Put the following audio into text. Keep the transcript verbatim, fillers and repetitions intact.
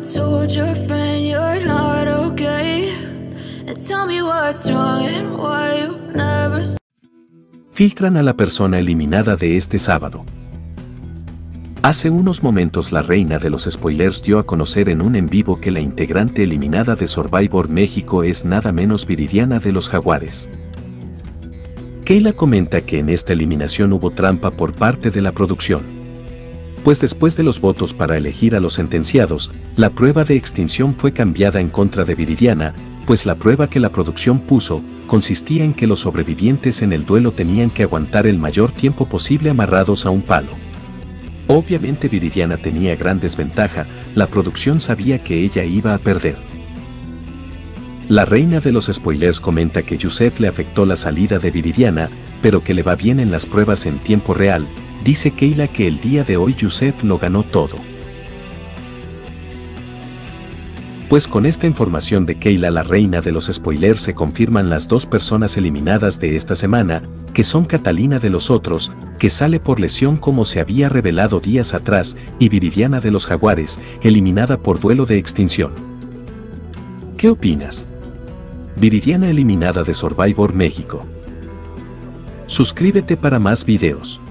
told your friend you're not okay. And tell me what's wrong and why you never. Filtran a la persona eliminada de este sábado. Hace unos momentos la reina de los spoilers dio a conocer en un en vivo que la integrante eliminada de Survivor México es nada menos Viridiana de los Jaguares. Kayla comenta que en esta eliminación hubo trampa por parte de la producción. Pues después de los votos para elegir a los sentenciados, la prueba de extinción fue cambiada en contra de Viridiana, pues la prueba que la producción puso consistía en que los sobrevivientes en el duelo tenían que aguantar el mayor tiempo posible amarrados a un palo. Obviamente Viridiana tenía gran desventaja, la producción sabía que ella iba a perder. La reina de los spoilers comenta que Yusef le afectó la salida de Viridiana, pero que le va bien en las pruebas en tiempo real. Dice Kayla que el día de hoy Yusef lo ganó todo. Pues con esta información de Kayla, la reina de los spoilers, se confirman las dos personas eliminadas de esta semana, que son Catalina de los Otros, que sale por lesión como se había revelado días atrás, y Viridiana de los Jaguares, eliminada por duelo de extinción. ¿Qué opinas? Viridiana eliminada de Survivor México. Suscríbete para más videos.